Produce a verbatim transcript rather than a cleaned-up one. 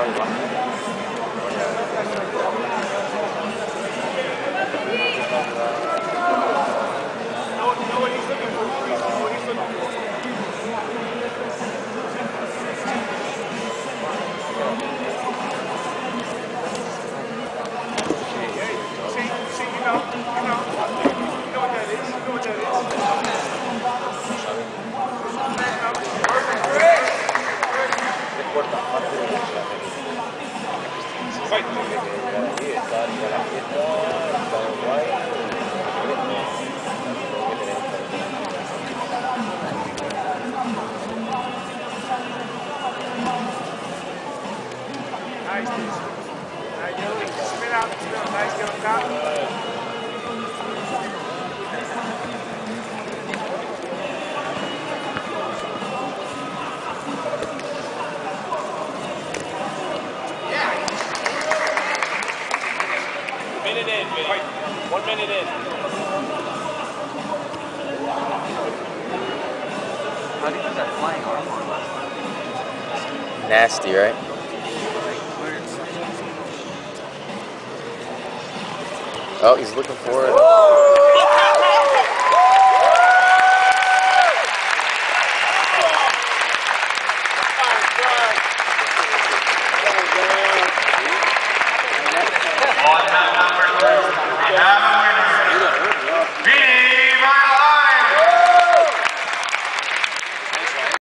Minute in, Vinny. One minute in. How do you do that flying arm on last time? Nasty, right? Oh, he's looking for it. Come on,